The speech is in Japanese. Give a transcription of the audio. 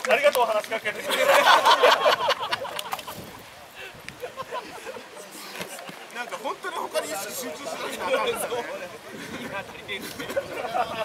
ありがとう話しかけてくれて。 なんか本当に他に意識集中しなきゃなかったんですよね。